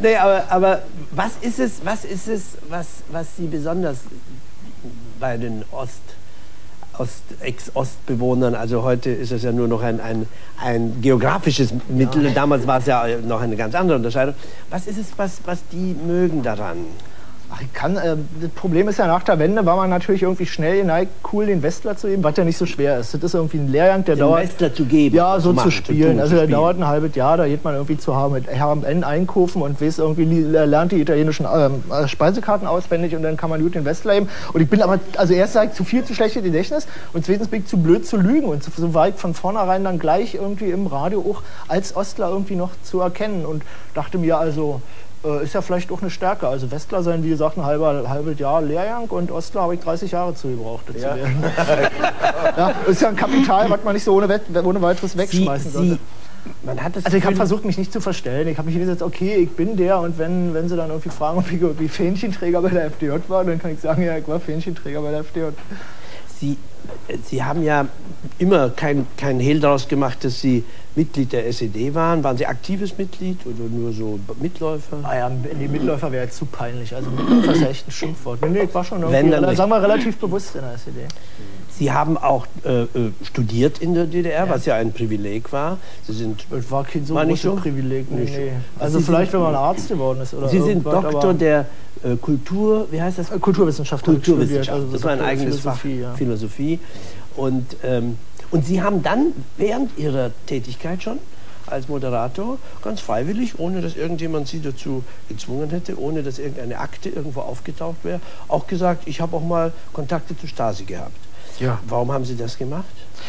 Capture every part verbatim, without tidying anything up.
Nee, aber, aber was ist es, was ist es, was, was Sie besonders bei den Ost, Ost, Ex-Ostbewohnern, also heute ist es ja nur noch ein, ein, ein geografisches Mittel, ja. Damals war es ja noch eine ganz andere Unterscheidung. Was ist es, was, was die mögen daran? Ach, ich kann, äh, das Problem ist ja, nach der Wende war man natürlich irgendwie schnell geneigt, cool den Westler zu geben, was ja nicht so schwer ist. Das ist irgendwie ein Lehrgang, der den dauert... Westler zu geben? Ja, so zu, machen, zu spielen. Zu tun, also zu der spielen. dauert ein halbes Jahr, da geht man irgendwie zu H und M einkaufen und weiß irgendwie, lernt die italienischen ähm, Speisekarten auswendig und dann kann man gut den Westler geben. Und ich bin aber, also erst sage ich, zu viel, zu schlechtes Gedächtnis und zweitens bin ich zu blöd zu lügen und so war ich von vornherein dann gleich irgendwie im Radio auch als Ostler irgendwie noch zu erkennen und dachte mir also, ist ja vielleicht auch eine Stärke. Also Westler sein, wie gesagt, ein halber, halbes Jahr Lehrgang und Ostler habe ich dreißig Jahre zu gebraucht. Das ja. Ja, ist ja ein Kapital, was man nicht so ohne, ohne weiteres wegschmeißen Sie, sollte. Sie, man hat das also ich habe versucht, mich nicht zu verstellen. Ich habe mich gesagt, okay, ich bin der und wenn, wenn sie dann irgendwie fragen, ob ich irgendwie Fähnchenträger bei der F D J war, dann kann ich sagen, ja, ich war Fähnchenträger bei der F D J. Sie, Sie haben ja immer kein, kein Hehl daraus gemacht, dass Sie Mitglied der S E D waren. Waren Sie aktives Mitglied oder nur so Mitläufer? Ah ja, die Mitläufer wäre jetzt zu peinlich. Also Mitläufer ist ja echt ein Schimpfwort. Nee, nee, ich war schon irgendwie, Wenn, dann sagen wir, relativ bewusst in der S E D. Sie haben auch äh, studiert in der D D R, ja. Was ja ein Privileg war. Sie sind, das war kein so war großes so? Privileg. Nee, nee. Also Sie vielleicht, sind, wenn man Arzt geworden ist. Oder Sie sind Doktor aber der äh, Kultur, wie heißt das? Kulturwissenschaft. Kulturwissenschaft. Also das war ein eigenes Philosophie, Fach, ja. Philosophie. Und, ähm, und Sie haben dann während Ihrer Tätigkeit schon als Moderator ganz freiwillig, ohne dass irgendjemand Sie dazu gezwungen hätte, ohne dass irgendeine Akte irgendwo aufgetaucht wäre, auch gesagt, ich habe auch mal Kontakte zu Stasi gehabt. Ja. Warum haben Sie das gemacht?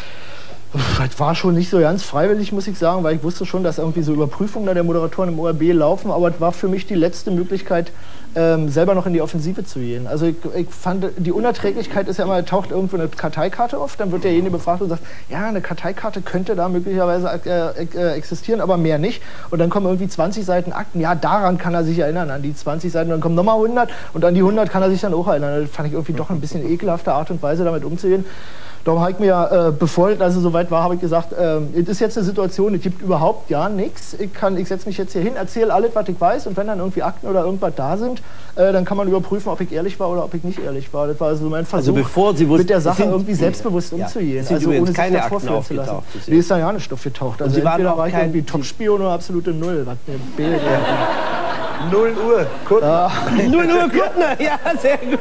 Das war schon nicht so ganz freiwillig, muss ich sagen, weil ich wusste schon, dass irgendwie so Überprüfungen der Moderatoren im O R B laufen, aber es war für mich die letzte Möglichkeit, ähm, selber noch in die Offensive zu gehen. Also ich, ich fand, die Unerträglichkeit ist ja immer, taucht irgendwo eine Karteikarte auf, dann wird derjenige befragt und sagt, ja, eine Karteikarte könnte da möglicherweise äh, äh, existieren, aber mehr nicht. Und dann kommen irgendwie zwanzig Seiten Akten, ja, daran kann er sich erinnern, an die zwanzig Seiten, und dann kommen nochmal hundert und an die hundert kann er sich dann auch erinnern. Das fand ich irgendwie doch ein bisschen ekelhafte Art und Weise, damit umzugehen. Darum habe ich mir äh, befolgt, also soweit war, habe ich gesagt, äh, es ist jetzt eine Situation, es gibt überhaupt ja nichts. Ich, ich setze mich jetzt hier hin, erzähle alles, was ich weiß und wenn dann irgendwie Akten oder irgendwas da sind, äh, dann kann man überprüfen, ob ich ehrlich war oder ob ich nicht ehrlich war. Das war also mein Versuch, also bevor Sie wussten, mit der Sache sind, irgendwie selbstbewusst ja, umzugehen. Sind also ohne sich keine das Akten vorführen zu lassen. Wie ist da ja nicht aufgetaucht. Also Sie waren entweder auch war ich kein irgendwie Top-Spion oder absolute Null. Was mir Bild, ja. null Uhr, Kuttner. Äh, null Uhr, Kuttner, ja, sehr gut.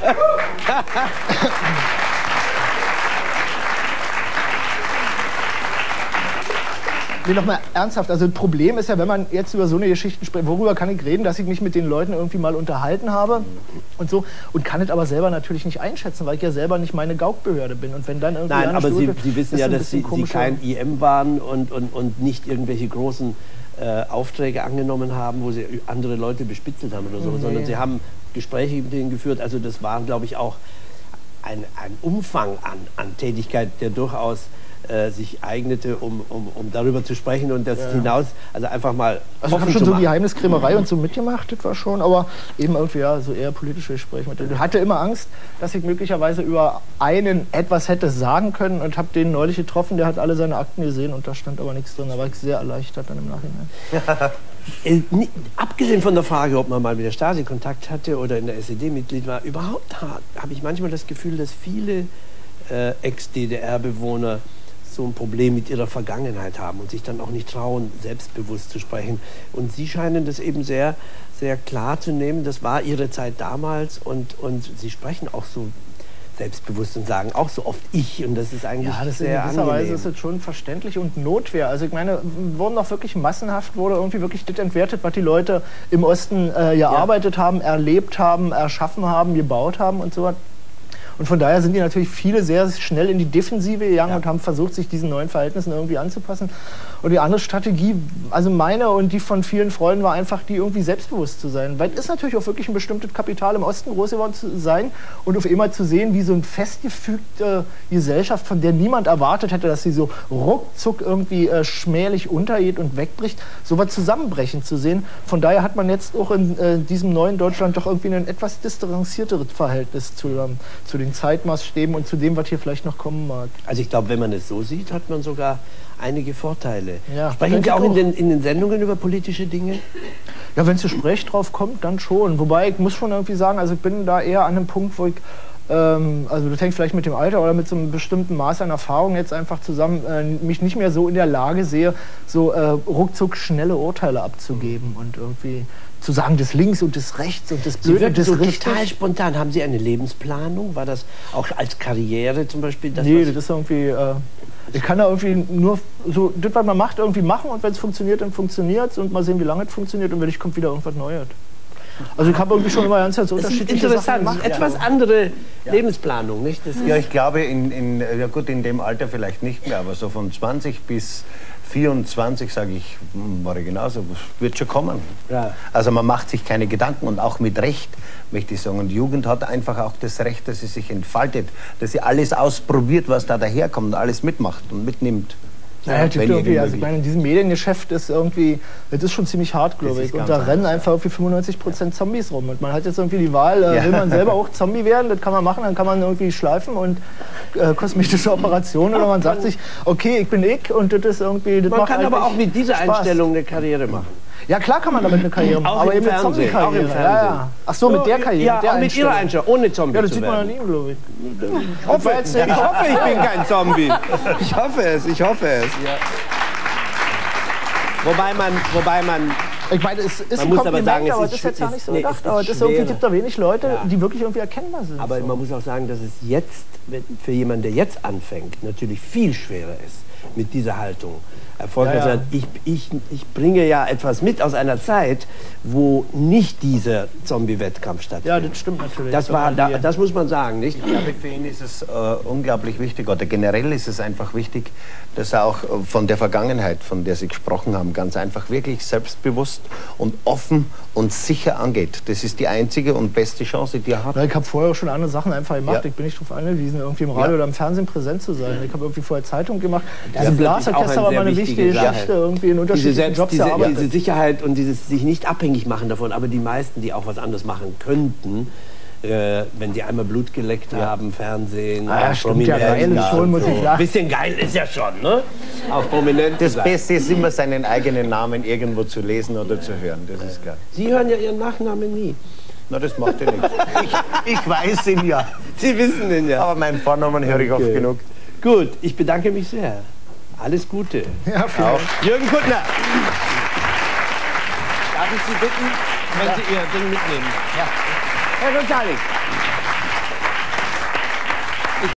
Nee, nochmal ernsthaft, also das Problem ist ja, wenn man jetzt über so eine Geschichte spricht, worüber kann ich reden, dass ich mich mit den Leuten irgendwie mal unterhalten habe und so und kann es aber selber natürlich nicht einschätzen, weil ich ja selber nicht meine Gaukbehörde bin und wenn dann irgendwie... Nein, aber Sie, Sie wissen ja, dass Sie, Sie kein I M waren und, und, und nicht irgendwelche großen äh, Aufträge angenommen haben, wo Sie andere Leute bespitzelt haben oder so, nee. Sondern Sie haben Gespräche mit denen geführt, also das war, glaube ich, auch ein, ein Umfang an, an Tätigkeit, der durchaus äh, sich eignete, um, um, um darüber zu sprechen und das ja. hinaus, also einfach mal also ich habe schon so Geheimniskrämerei und so mitgemacht, das war schon, aber eben irgendwie ja, so eher politische Gespräche mit denen. Ich hatte immer Angst, dass ich möglicherweise über einen etwas hätte sagen können und habe den neulich getroffen, der hat alle seine Akten gesehen und da stand aber nichts drin, da war ich sehr erleichtert dann im Nachhinein. Äh, abgesehen von der Frage, ob man mal mit der Stasi Kontakt hatte oder in der S E D Mitglied war, überhaupt habe ich manchmal das Gefühl, dass viele äh, Ex-D D R-Bewohner so ein Problem mit ihrer Vergangenheit haben und sich dann auch nicht trauen, selbstbewusst zu sprechen. Und Sie scheinen das eben sehr, sehr klar zu nehmen. Das war Ihre Zeit damals und, und Sie sprechen auch so selbstbewusst und sagen auch so oft ich und das ist eigentlich ja, das sehr in gewisser angenehm. Weise ist es schon verständlich und Notwehr. Also ich meine, wurden doch wirklich massenhaft, wurde irgendwie wirklich das entwertet, was die Leute im Osten äh, gearbeitet ja. haben, erlebt haben, erschaffen haben, gebaut haben und so was. Und von daher sind die natürlich viele sehr schnell in die Defensive gegangen ja. und haben versucht, sich diesen neuen Verhältnissen irgendwie anzupassen. Und die andere Strategie, also meine und die von vielen Freunden, war einfach, die irgendwie selbstbewusst zu sein. Weil es ist natürlich auch wirklich ein bestimmtes Kapital, im Osten groß geworden zu sein und auf einmal zu sehen, wie so eine festgefügte Gesellschaft, von der niemand erwartet hätte, dass sie so ruckzuck irgendwie äh, schmählich untergeht und wegbricht, sowas zusammenbrechen zu sehen. Von daher hat man jetzt auch in äh, diesem neuen Deutschland doch irgendwie ein etwas distanzierteres Verhältnis zu, ähm, zu den Zeitmaßstäben und zu dem, was hier vielleicht noch kommen mag. Also ich glaube, wenn man es so sieht, hat man sogar einige Vorteile. Ja, Sprechen Sie auch, auch. In, den, in den Sendungen über politische Dinge? Ja, wenn es Gespräch drauf kommt, dann schon. Wobei, ich muss schon irgendwie sagen, also ich bin da eher an einem Punkt, wo ich, ähm, also das hängt vielleicht mit dem Alter oder mit so einem bestimmten Maß an Erfahrung jetzt einfach zusammen, äh, mich nicht mehr so in der Lage sehe, so äh, ruckzuck schnelle Urteile abzugeben und irgendwie zu sagen, das links und das rechts und das blöd und das so richtig. Total spontan. Haben Sie eine Lebensplanung? War das auch als Karriere zum Beispiel? Das, nee, das ist irgendwie... Äh, Ich kann da irgendwie nur so, das, was man macht, irgendwie machen und wenn es funktioniert, dann funktioniert es und mal sehen, wie lange es funktioniert und wenn nicht, kommt wieder irgendwas Neues. Also ich habe irgendwie schon immer ganz, ganz unterschiedliche interessant, Sachen gemacht. Etwas ja. andere ja. Lebensplanung, nicht? Das ja, ich glaube, in, in, ja gut, in dem Alter vielleicht nicht mehr, aber so von zwanzig bis vierundzwanzig, sage ich, war ich genauso, wird schon kommen. Ja. Also man macht sich keine Gedanken und auch mit Recht, möchte ich sagen. Und die Jugend hat einfach auch das Recht, dass sie sich entfaltet, dass sie alles ausprobiert, was da daherkommt, alles mitmacht und mitnimmt. Ja, ja, irgendwie, also ich meine, in diesem Mediengeschäft ist irgendwie, das ist schon ziemlich hart, glaube ich. Und da rennen einfach irgendwie fünfundneunzig Prozent Zombies rum. Und man hat jetzt irgendwie die Wahl, äh, ja. will man selber auch Zombie werden, das kann man machen, dann kann man irgendwie schleifen und äh, kosmetische Operationen. Oder man sagt sich, okay, ich bin ich und das ist irgendwie, das man macht kann aber auch mit dieser Spaß. Einstellung eine Karriere machen. Ja, klar kann man damit eine Karriere machen, auch aber im eben eine Fernsehen, Zombie-Karriere. auch im Fernsehen. Ja, ja. Ach so, mit der Karriere, ja, mit der auch mit Ihrer Einstellung, ohne Zombie Ja, das zu sieht man werden. an ihm, glaube ich. Ich hoffe, ich hoffe, ich bin kein Zombie. Ich hoffe es, ich hoffe es. Ja. Wobei man, wobei man... Ich meine, es ist man ein muss Kompliment, aber sagen, es aber ist, das ist jetzt ja nicht so nee, gedacht. es Aber ist es irgendwie schwerer. gibt da wenig Leute, Ja. die wirklich irgendwie erkennbar sind. Aber so. man muss auch sagen, dass es jetzt, für jemanden, der jetzt anfängt, natürlich viel schwerer ist mit dieser Haltung. Erfolgreich Ja, ja. sein. Ich, ich, ich bringe ja etwas mit aus einer Zeit, wo nicht dieser Zombie-Wettkampf stattfindet. Ja, das stimmt natürlich. Das, war, da, das muss man sagen, nicht? Ich glaube, für ihn ist es äh, unglaublich wichtig, oder generell ist es einfach wichtig, dass er auch äh, von der Vergangenheit, von der Sie gesprochen haben, ganz einfach wirklich selbstbewusst und offen und sicher angeht. Das ist die einzige und beste Chance, die er hat. Ja, ich habe vorher auch schon andere Sachen einfach gemacht. Ja. Ich bin nicht darauf angewiesen, irgendwie im Radio Ja. oder im Fernsehen präsent zu sein. Ich habe irgendwie vorher Zeitung gemacht. Das Diese ist natürlich Blasorchester auch war eine mal eine sehr wichtige wichtige Sache. Geschichte, irgendwie in Diese, unterschiedlichen selbst, Jobs diese, erarbeitet. diese Sicherheit und dieses sich nicht abhängig machen davon, aber die meisten, die auch was anderes machen könnten, äh, wenn die einmal Blut geleckt haben, Fernsehen, Ah, ja, auf stimmt, ja, Prominenz, geil ist schon, muss ich so. sagen. Bisschen geil ist ja schon, ne? Auf Prominenz. Das sein. Beste ist immer, seinen eigenen Namen irgendwo zu lesen oder zu hören. Das ist geil. Sie hören ja Ihren Nachnamen nie. Na, das macht er nicht. Ich, ich weiß ihn ja. Sie wissen ihn ja. Aber meinen Vornamen höre ich oft Okay. genug. Gut, ich bedanke mich sehr. Alles Gute. Ja, vielen Dank. Jürgen Kuttner. Darf ich Sie bitten, wenn Sie Ihr Ding mitnehmen? Ja. Herr González.